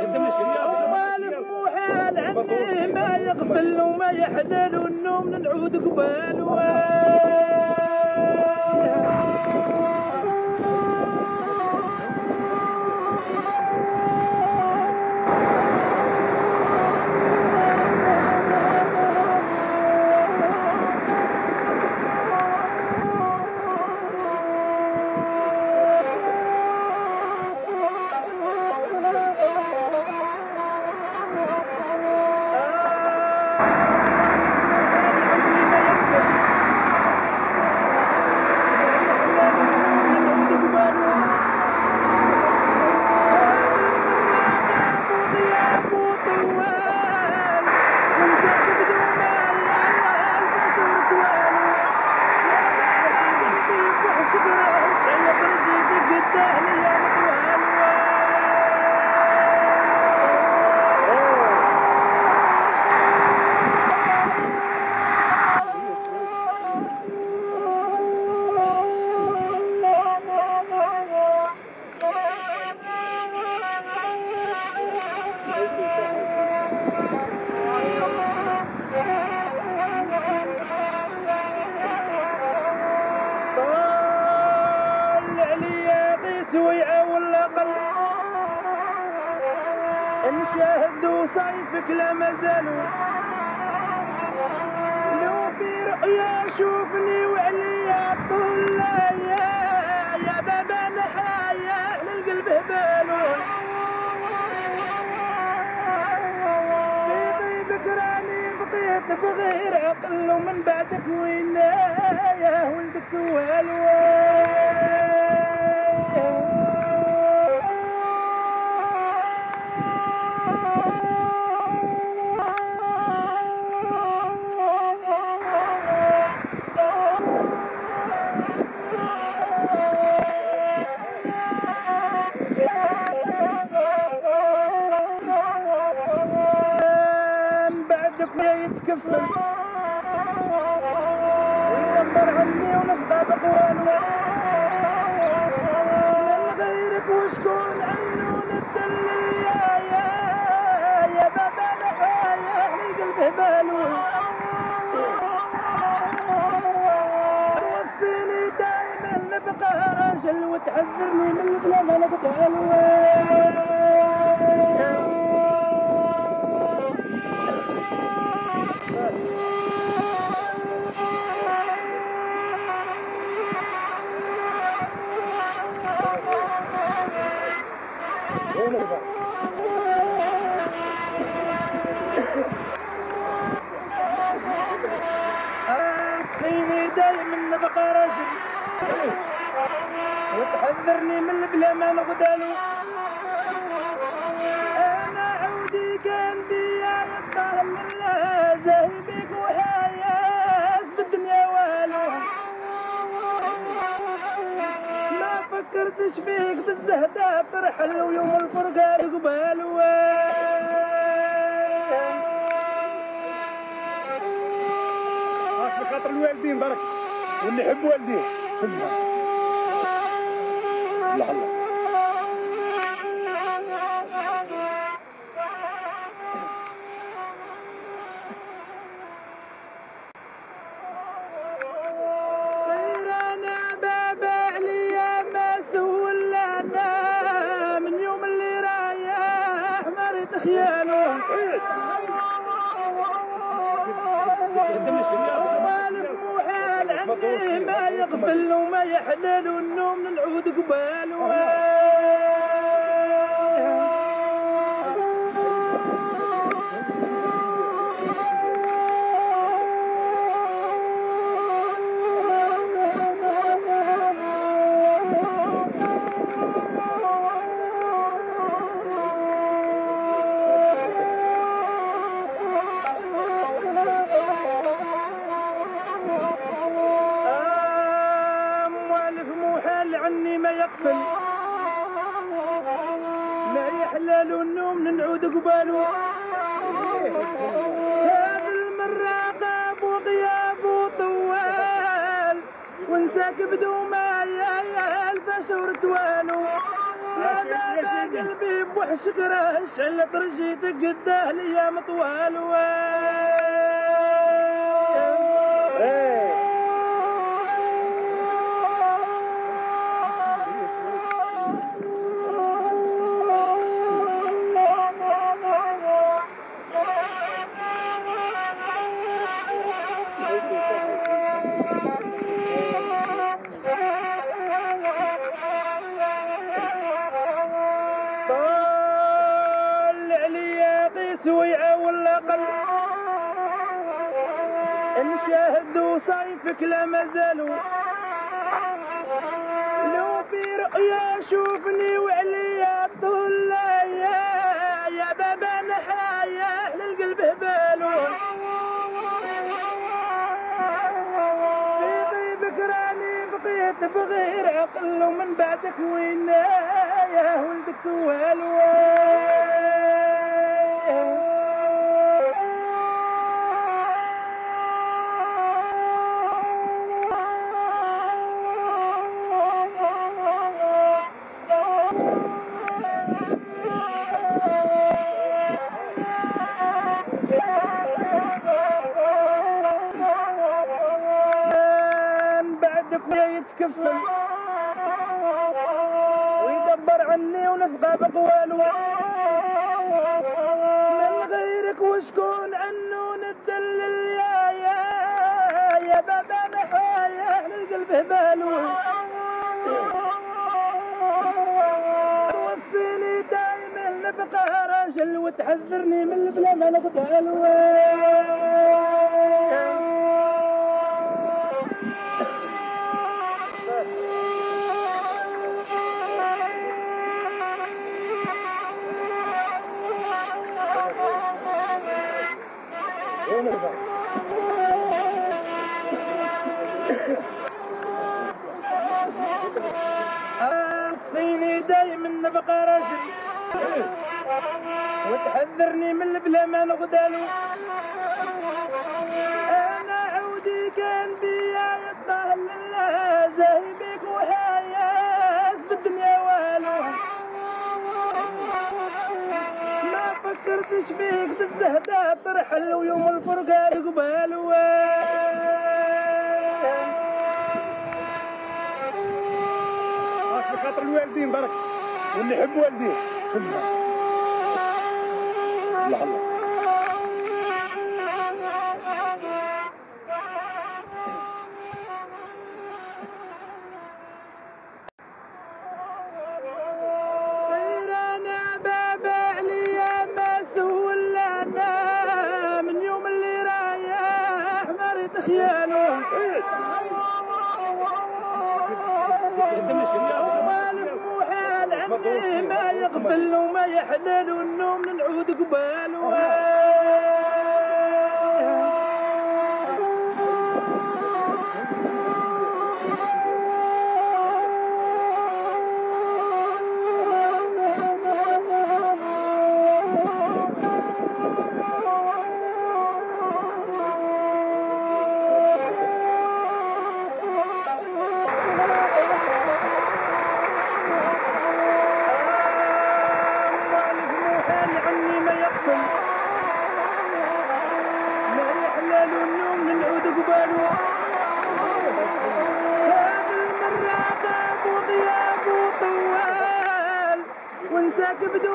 والف محال عني ما يغفل وما يحلل والنوم نعود قبال نشاهدوا صيفك لا مازالوا لو في رؤيا شوفني وعليا طول يا بابا نحايا للقلب هبالو في طيبك راني بقيت بغير عقل ومن بعدك وين يا ولدك سوالو يتكفل ويدبر عني ونبقى بقوانه من غيرك وشكون عنه نبدل يا بابا نحايا القلب هبالو وصيني دايما نبقى راجل وتحذرني من الكلام انا بقالو دايما نبقى راجل وتحذرني من البلا ما نغدالو انا عودي كان بيا يطلع من الله زاهي بيك وحاياس بالدنيا والو ما فكرتش بيك بالزهدة ترحل ويوم الفرقة قبالو خاطر الوالدين برك واللي يحب والديه الله الله خير انا بابا عليا ما سول لنا من يوم اللي رايح مريت خياله ما يقبل وما يحلل والنوم نعود قبال عني ما يقبل لا يحلل النوم نعود قباله هذا المرة غاب وغياب وطوال وانساك بدون ما يا البشر توالو يا بابا قلبي وحش قراش على رجيتك قداه الايام طوال ولا قل نشاهد وصيفك لا مازالوا لو في رؤيا شوفني وعليا طول يا بابا نحايا للقلب هبالو في غيبك راني بقيت بغير عقل ومن بعدك وين يا ولدك سوالو يتكفل ويدبر عني ونفقى بقواله من غيرك وشكون عنه ندلل يا بابا نحايا للقلب هباله وفيني دايما نبقى راجل وتحذرني من البلا ما نقدر أصيني دايما نبقى راجل وتحذرني من البلا ما نغدالو أنا عودي كان بيا يطهل الله زاهي بيك وحاياس بالدنيا والو ما فكرتش فيك بالزهدة ترحل ويوم الفرقة يقبالو خاطر الوالدين برك واللي يحب والديه الله الله غيرانا بابا عليا ما سهول لنا من يوم اللي رايح مريض خيانه ما يقبل وما يحلل والنوم نعود قباله كبد